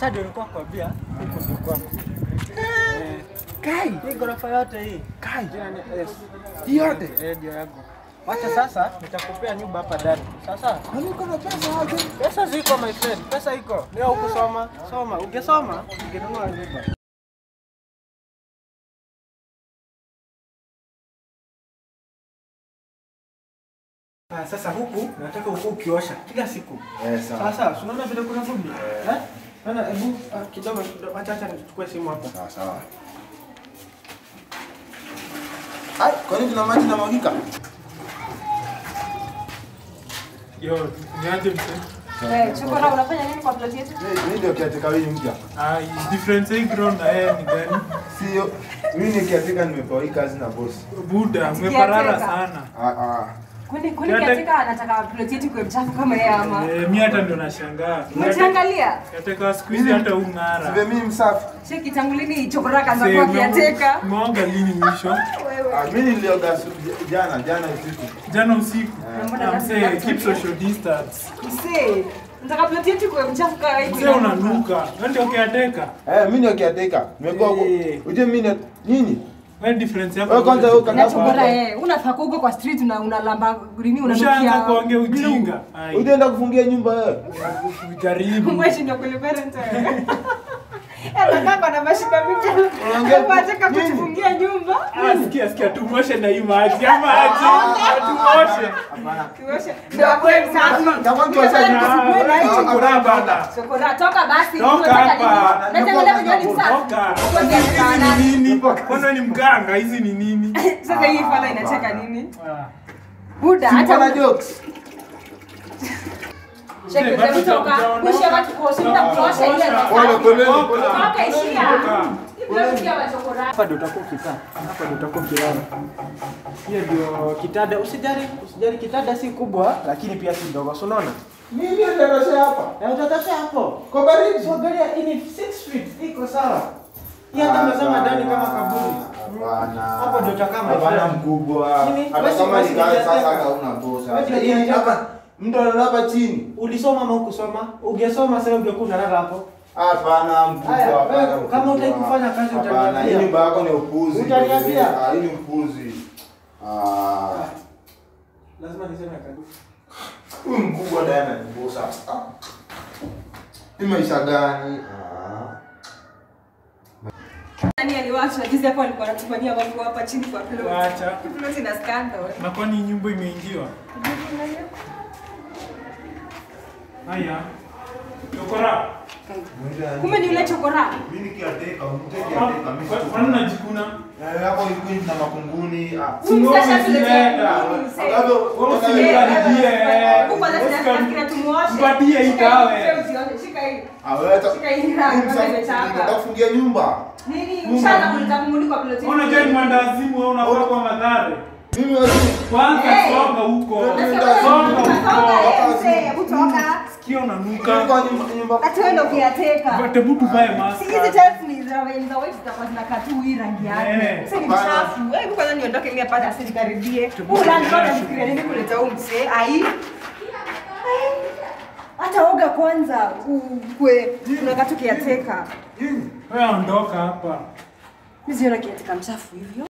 Sasa ndio nilikuwa kwambia huko ndio kwako. Kai, Hii ghorofa yote hii. Kai. Yes. Hii yote? Ndio yangu. Wacha sasa nitakupea nyumba hapa ndani. Sasa Kwani uko na pesa aje? pesa ziko my friend. Pesa iko. Leo ukusoma. Soma. Ungesoma ungenunua nyumba. Sasa huku nataka huku ukiosha kila siku. Sawa. Sasa unaona vile kuna vumbi? Bana hebu kidogo acha nichukue simu hapa. Sawa. Hai, kwani kuna maji na mwagika? Yo, niaje mse? Chokora unafanya nini kwa plot yetu? Mimi ndio kiatika hii mpya. Difference hii ground na yeye ni gani? Sio, mimi ni kiatika nimepewa hii kazi na boss. Buda, umeparara sana. Kwani katika anataka plot yetu kwa mchafu kama yeye ama? Mimi hata ndo nashangaa. Umeangalia? Nataka siku hizi hata ung'ara. Sivyo mimi msafi. Cheki tangu lini chokora kaanza kuwa kiateka? Umeoga lini mwisho? Mimi nilioga jana usiku. Jana usiku. Mse, keep social distance. Mse, nataka plot yetu kwa mchafu kama hii. Mse unanuka. Wewe ndio kiateka. Mimi ndio kiateka. Nimekuwa uje mimi nini? Wewe difference yako. Wewe kwanza wewe kaka. Chokora unafaa kuko kwa street unalamba nini unanukia. Ushaanza kuongea ujinga. Utaenda kufungia nyumba wewe. Ujaribu. Mweshi ndio kule parent wewe. Kaka na mashika mingi. Unataka kutufungia nyumba? Sikia tumoshe na hii maji ama aje? Tumoshe. Hapana. Tuoshe. Ndio kweli sana. Takwani tuoshe na chokora bana. Chokora toka basi. Toka hapa. Nataka kwenye ni safi. Toka. Hizi ni nini? Kwani ni mganga? Hizi ni nini? Sasa hii fala inacheka nini? Buda hata Hata jokes. Cheki kutoka. Mwisho watu kuosha kuosha ile Pole. toka ishia. Hapa ndio utakuwa ukikaa. Hapa ndio utakuwa ukilala. Hiyo ndio kitanda. Usijali kitanda si kubwa lakini pia si ndogo. Unaona? Mimi ndio hapa. Utatosha hapo. Kwa baridi. So gari ini 6 feet iko sawa. Hii hata mezama ndani kama kaburi. Hapana. Hapo ndio utakaa my Hapana friend. mkubwa. Nini? Hata kama ni kazi sasa hata una bosa. Hii hapa mtu analala chini. Ulisoma ama hukusoma? Ungesoma sasa ungekuwa unalala hapo. Hapana mkubwa. Kama utaki kufanya kazi utaniambia. Hii nyumba yako ni upuzi. Utaniambia. Hii ni upuzi. Lazima niseme kazi. Huyu mkubwa Diana ni bosa. Hii maisha gani? Nani aliwasha jinsi hapo alikuwa anatufanyia mambo hapa chini kwa plot. Acha. Plot ina scandal. Na kwani nyumba imeingiwa? Haya. Chokora. Kumbe ni yule chokora. Mimi nikiateka, mtekiateka mimi. Kwani unajikuna? Hapo hivi na makunguni. Msasha tuleta. Mpatie ikawe. Shika hii. Aweta. Shika hii na Nitakufungia nyumba. nini? Mshana mtamuli kwa plot. Unajua ni mandazimu wewe unafaa kwa madhare. Mimi wazi. Kwanza songa huko. Hebu toka. Sikia unanuka. Kwa nyumba. Hata wewe ndio kiateka. Bate mtu vae mask. Hizi tiles ni za white zitakuwa zinakaa tu hii rangi yake. Sasa ni msafu. Hebu kwanza niondoke ili apate asinikaribie. Ulani bado nifikiria nini kuleta huyu mzee? Ai. Hata oga kwanza ukwe unakaa tu kiateka. Wewe ondoka hapa. Mimi siona kiateka mchafu hivyo.